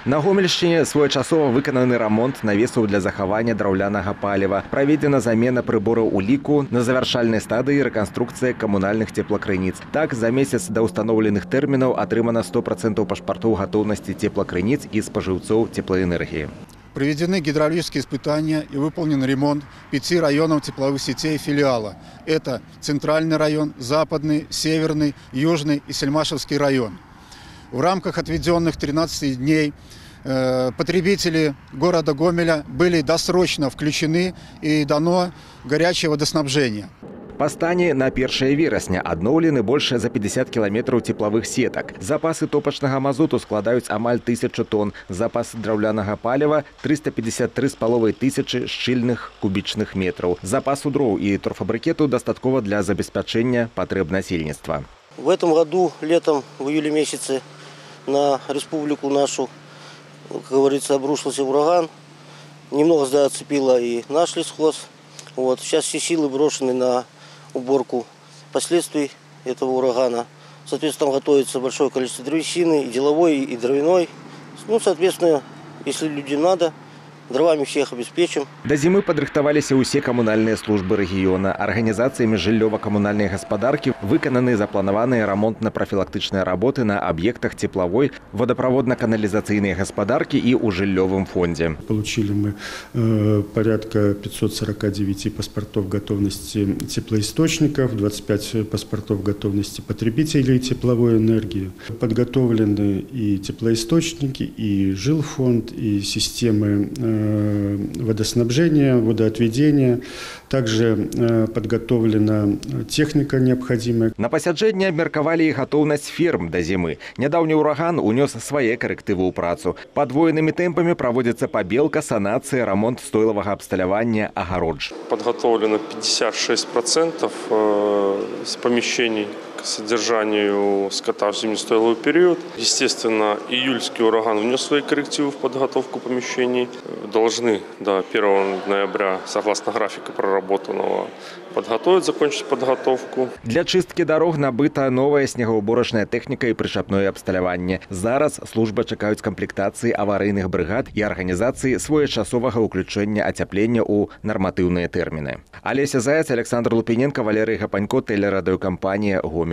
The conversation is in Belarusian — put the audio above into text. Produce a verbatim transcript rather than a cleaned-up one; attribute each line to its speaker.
Speaker 1: На Гомельшчыне своечасова выкананы рамонт навесаў для захавання драўлянага паліва. Праведзена замена прыбораў у ліку, на завяршальнай стадыі рэканструкцыя камунальных цеплакрыніц. Так, за месяц да ўстаноўленых тэрмінаў атрымана сто процентов пашпартоў гатоўнасці цеплакрыніц і спажыўцоў цеплаэнергіі.
Speaker 2: Проведены гидравлические испытания и выполнен ремонт пяти районов тепловых сетей филиала. Это Центральный район, Западный, Северный, Южный и Сельмашевский район. В рамках отведенных тринадцати дней э, потребители города Гомеля были досрочно включены и дано горячее водоснабжение.
Speaker 1: Па стане на першае верасня адноўлены больше за пятьдесят километров тепловых сеток. Запасы топачнага мазуту складаюць амаль тысячу тонн. Запасы драўлянага паліва – триста пятьдесят три с половиной тысячи шчыльных кубічных метров. Запасу дроў и торфабрикету дастаткова для забеспячэння патрэб насельніцтва.
Speaker 3: В этом году летом, в июле месяце, на республику нашу, как говорится, обрушился ураган. Немного зацепило и наш лесхоз. Вот. Сейчас все силы брошены на уборку последствий этого урагана. Соответственно, готовится большое количество древесины, и деловой, и дровяной. Ну, соответственно, если людям надо, дровами всех обеспечим.
Speaker 1: До зимы падрыхтаваліся ўсе камунальныя службы рэгіёна. Арганізацыямі жыллёва-камунальнай гаспадаркі выкананы запланаваныя рамонтна-прафілактычныя работы на аб'ектах тепловой, водопроводно-канализационной гаспадарки и у жыллёвым фонде.
Speaker 4: Получили мы э, порядка пятисот сорока девяти паспортов готовности теплоисточников, двадцать пять паспортов готовности потребителей тепловой энергии. Подготовлены и теплоисточники, и жилфонд, и системы э, водоснабжения, водоотведения. Также э, подготовлена техника необходимая.
Speaker 1: На пасяджэнні абмеркавалі і гатоўнасць ферм да зімы. Нядаўні ўраган унёс свае карэктывы ў працу. Падвоенымі тэмпамі праводзіцца пабелка, санацыя, рамонт стойлавага абсталявання, агароджа.
Speaker 5: Подготовлено пятьдесят шесть процентов с помещений к содержанию скота в зимнестойловый период. Естественно, июльский ураган внес свои коррективы в подготовку помещений. Должны до первого ноября, согласно графика проработанного, подготовить, закончить подготовку.
Speaker 1: Для чистки дорог набыта новая снегоуборочная техника и прышапное абсталяванне. Зараз служба чакаюць камплектацыі аварыйных бригад и организации своечасовага ўключэння ацяплення ў нарматыўныя тэрміны. Олеся Заяц, Александр Лупиненко, Валерий Гапанько, телерадиокомпания «Гомель».